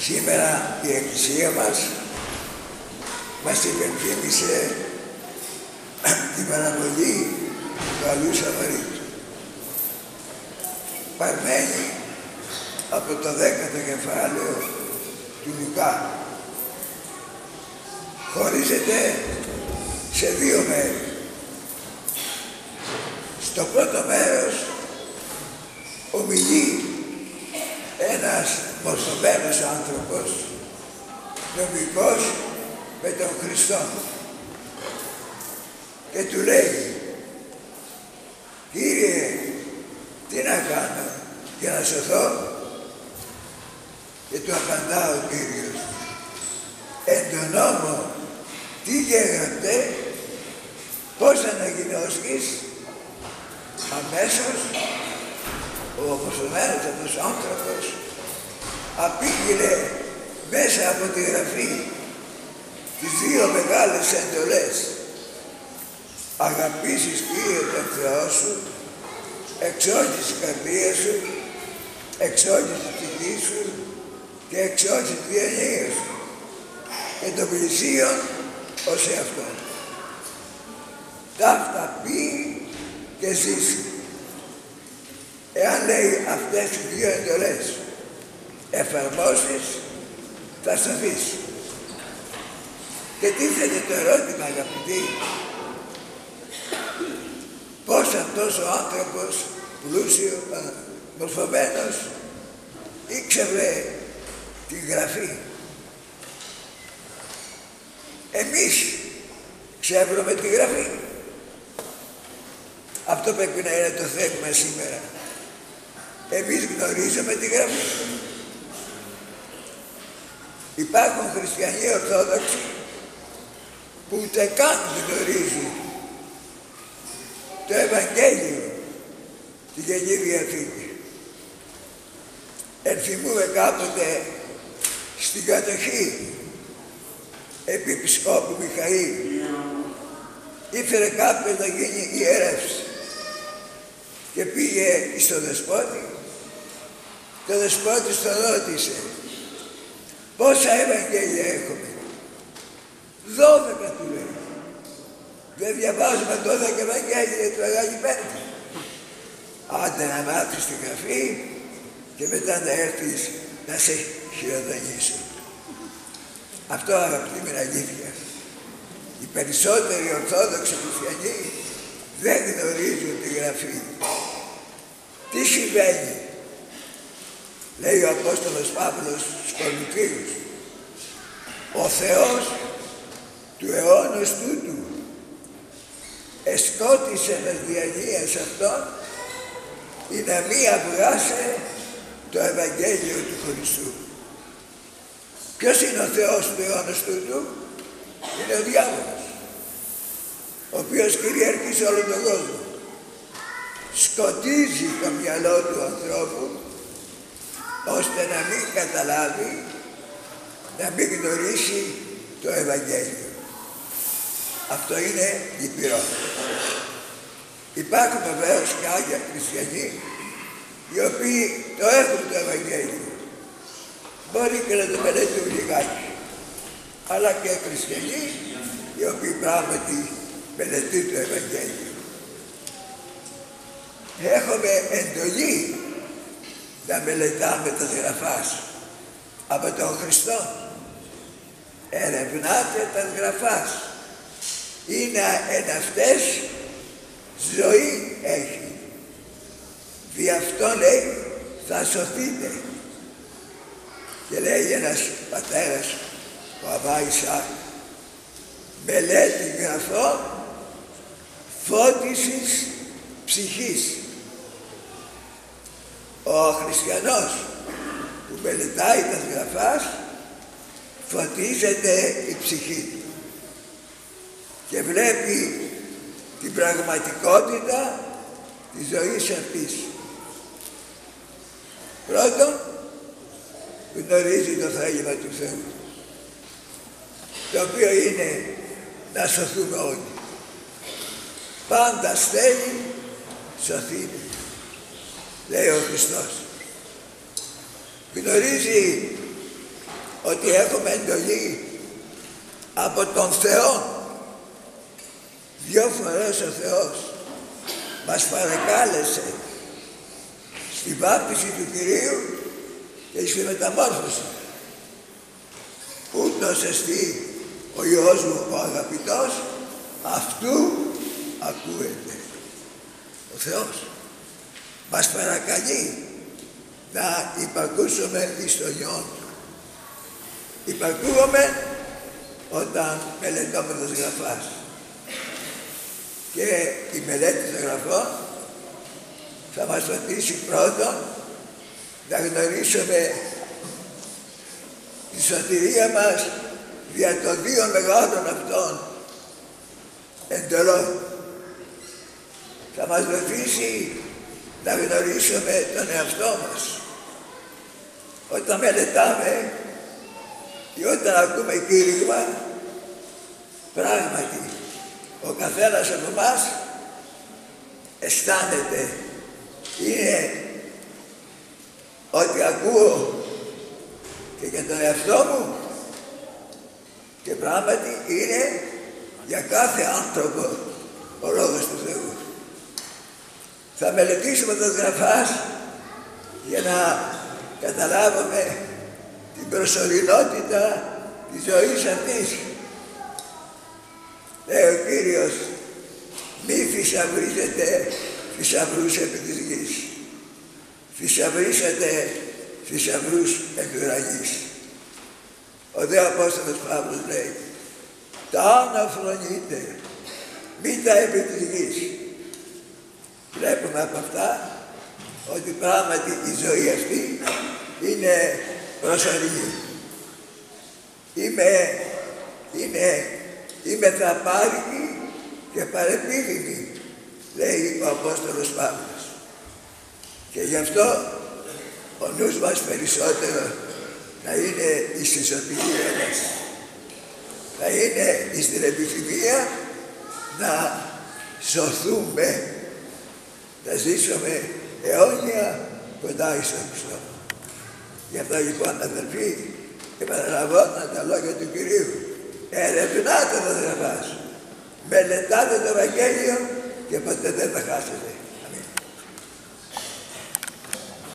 Σήμερα η Εκκλησία μας υπενθύμησε την παραβολή του Αγίου Σαββαρίτου. Παρμένη από το 10ο κεφάλαιο του Λουκά. Χωρίζεται σε δύο μέρη. Στο πρώτο μέρος ομιλεί ένας μορφωμένος άνθρωπος, νομικός με τον Χριστό, και του λέει: «Κύριε, τι να κάνω για να σωθώ?» Και του απαντά ο Κύριος: «Εν τον νόμο τι γέγραφτε, πώς αναγινώσκεις?» Αμέσως ο μορφωμένος αυτός άνθρωπος απήγγειλε μέσα από τη Γραφή τις δύο μεγάλες εντολές: αγαπήσεις Κύριε τον Θεό σου εξ όλης της καρδίας σου, εξ όλης της ψυχής σου και εξ όλης της διανοίας σου, και των πλησίων ως εαυτόν. Ταύτα πει και ζήσει. Εάν λέει αυτές τις δύο εντολές εφαρμόσεις, θα σωθείς. Και τίθεται το ερώτημα, αγαπητοί, πώς αυτός ο άνθρωπος πλούσιο, μορφωμένος, ήξερε τη Γραφή. Εμείς ξέρουμε τη Γραφή. Αυτό πρέπει να είναι το θέμα σήμερα. Εμείς γνωρίζουμε τη Γραφή. Υπάρχουν χριστιανοί Ορθόδοξοι που ούτε καν γνωρίζουν το Ευαγγέλιο, τη Καινή Διαθήκη. Ενθυμούμε κάποτε στην κατοχή επί Επισκόπου Μιχαήλ, ήθελε κάποιος να γίνει ιερεύς και πήγε στο Δεσπότη. Το Δεσπότης τον ρώτησε: «Πόσα Ευαγγέλια έχουμε?» 12, του λέει. «Δεν διαβάζουμε 12 Ευαγγέλια του Αγίου Πέμπτη?» «Άντε να μάθεις τη Γραφή και μετά να έρθεις να σε χειροτονήσω». Αυτό, αγαπητοί μου, είναι αλήθεια. Οι περισσότεροι Ορθόδοξοι χριστιανοί δεν γνωρίζουν τη Γραφή. Τι συμβαίνει? Λέει ο Απόστολος Παύλος στους Κορινθίους: «Ο Θεός του αιώνος τούτου εσκότισε με διανοίας αυτόν ή να μη αυγάσε το Ευαγγέλιο του Χριστού». Ποιος είναι ο Θεός του αιώνος τούτου? Είναι ο διάβολος, ο οποίος κυριαρχεί σε όλο τον κόσμο. Σκοτίζει το μυαλό του ανθρώπου ώστε να μην καταλάβει, να μην γνωρίσει το Ευαγγέλιο. Αυτό είναι λυπηρό. Υπάρχουν βεβαίως και άλλοι χριστιανοί οι οποίοι το έχουν το Ευαγγέλιο. Μπορεί και να το μελετούν λιγάκι, αλλά και χριστιανοί οι οποίοι πράγματι μελετούν το Ευαγγέλιο. Έχουμε εντολή να μελετάμε τα Γραφάς από τον Χριστό. Ερευνάτε τα Γραφάς, είναι εν αυτές ζωή έχει. Δι' αυτό, λέει, θα σωθείτε. Και λέει ένας πατέρας, ο Αββά Ισαάκ: «Μελέτη Γραφών φώτισης ψυχής». Ο χριστιανός που μελετάει τα Γραφάς, φωτίζεται η ψυχή του και βλέπει την πραγματικότητα της ζωής αυτής. Πρώτον, γνωρίζει το θέλημα του Θεού, το οποίο είναι να σωθούμε όλοι. Πάντα στέλνει σωθήνει, λέει ο Χριστός. Γνωρίζει ότι έχουμε εντολή από τον Θεό. 2 φορές ο Θεός μας παρακάλεσε στη βάπτιση του Κυρίου και στη μεταμόρφωση. Ούτως εστί ο Υιός μου ο αγαπητός, αυτού ακούεται. Ο Θεός μας παρακαλεί να υπακούσουμε εις τον Υιόν Του. Υπακούγουμε όταν μελετάμε τις Γραφάς. Και η μελέτη των Γραφών θα μας βοηθήσει πρώτον να γνωρίσουμε τη σωτηρία μας δια των 2 μεγάλων αυτών εντολών. Θα μας βοηθήσει να γνωρίσουμε τον εαυτό μας. Όταν μελετάμε και όταν ακούμε κήρυγμα, πράγματι ο καθένας από εμάς αισθάνεται, είναι ότι ακούω και για τον εαυτό μου και πράγματι είναι για κάθε άνθρωπο ο Λόγος του Θεού. Θα μελετήσουμε τις Γραφάς για να καταλάβουμε την προσωρινότητα της ζωής αυτής. Λέει ο Κύριος, μη θησαυρίζετε θησαυρούς επί της γης. Θησαυρίσατε θησαυρούς επί ουραγής. Ο δε Απόστολος Παύλος λέει, τα άνα φρονείτε, μη τα επί της γης. Βλέπουμε από αυτά ότι πράγματι η ζωή αυτή είναι προσωρινή. Είμαι θαπάρικη και παρεπίδημη, λέει ο Απόστολος Παύλος. Και γι' αυτό ο νους μας περισσότερο να είναι στη σωτηρία μας. Να είναι στην επιθυμία να σωθούμε, να ζήσουμε αιώνια κοντά εις τον Χριστό. Γι' αυτό λοιπόν αδελφοί, επαναλαμβάνω τα λόγια του Κυρίου. Ερευνάτε τα Γραφάς, μελετάτε το Ευαγγέλιο και ποτέ δεν θα χάσετε.